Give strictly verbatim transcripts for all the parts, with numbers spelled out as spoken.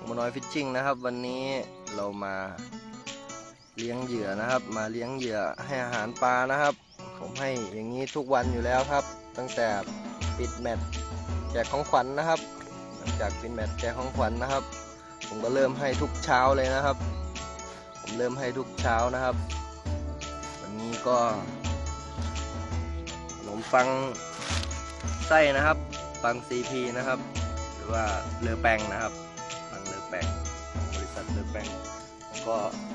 มน้อยฟิชชิ่งนะครับวันนี้เรามาเลี้ยงเหยื่อนะครับมาเลี้ยงเหยื่อให้อาหารปลานะครับผมให้อย่างนี้ทุกวันอยู่แล้วครับตั้งแต่ปิดแมตช์แจกของขวัญ น, นะครับหลังจากปิดแมตช์แจกของขวัญ น, นะครับผมก็เริ่มให้ทุกเช้าเลยนะครับผมเริ่มให้ทุกเช้านะครับวันนี้ก็ขนมปังไส้นะครับปัง ซี พี นะครับหรือว่าเลอแปงนะครับปังเลอแปงบริษัทเลอแปงก็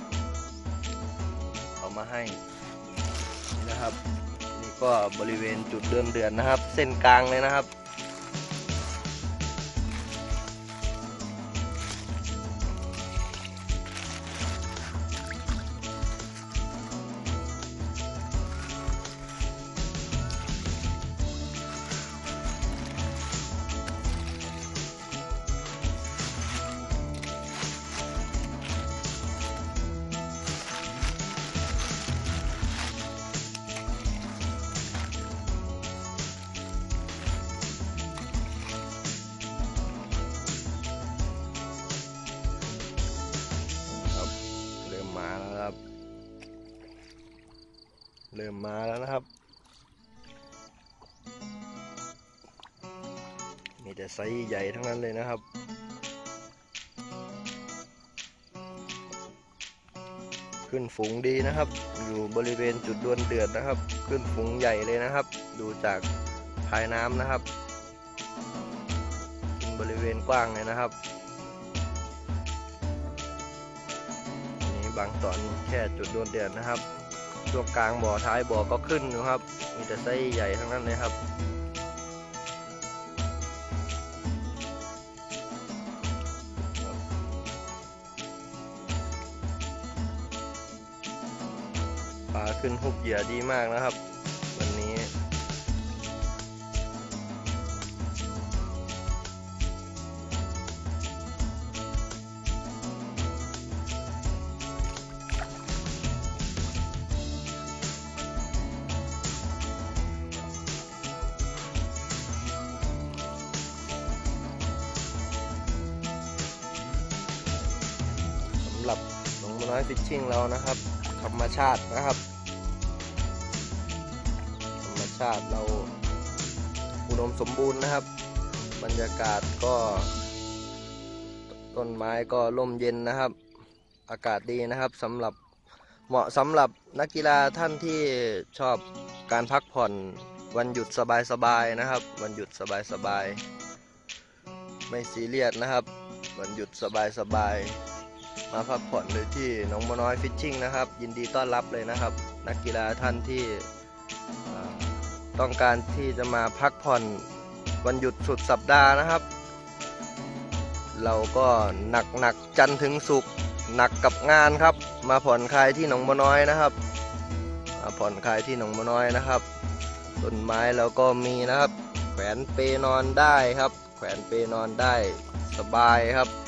เอามาให้นี่นะครับนี่ก็บริเวณจุดเดือนเดือนนะครับเส้นกลางเลยนะครับมาแล้วครับเริ่มมาแล้วนะครับมีแต่ไซส์ใหญ่ทั้งนั้นเลยนะครับขึ้นฝูงดีนะครับอยู่บริเวณจุดดวลเดือดนะครับขึ้นฝูงใหญ่เลยนะครับดูจากภายน้ำนะครับกินบริเวณกว้างเลยนะครับบางตอนแค่จุดดวลเดือดนะครับช่วงกลางบ่อท้ายบ่อก็ขึ้นนะครับมีแต่ไซส์ใหญ่ทั้งนั้นเลยครับปลาขึ้นหุบเหยื่อดีมากนะครับวันนี้สำหรับหนองบัวน้อยฟิชชิ่งเรานะครับธรรมชาตินะครับธรรมชาติเราอุดมสมบูรณ์นะครับบรรยากาศก็ต้นไม้ก็ร่มเย็นนะครับอากาศดีนะครับสำหรับเหมาะสำหรับนักกีฬาท่านที่ชอบการพักผ่อนวันหยุดสบายๆนะครับวันหยุดสบายๆไม่ซีเรียสนะครับวันหยุดสบายๆมาพักผ่อนเลยที่หนองบัวน้อยฟิชชิ่งนะครับยินดีต้อนรับเลยนะครับนักกีฬาท่านที่ต้องการที่จะมาพักผ่อนวันหยุดสุดสัปดาห์นะครับเราก็หนักหนักจันทร์ถึงศุกร์หนักกับงานครับมาผ่อนคลายที่หนองบัวน้อยนะครับมาผ่อนคลายที่หนองบัวน้อยนะครับต้นไม้เราก็มีนะครับแขวนเปนอนได้ครับแขวนเปนอนได้สบายครับ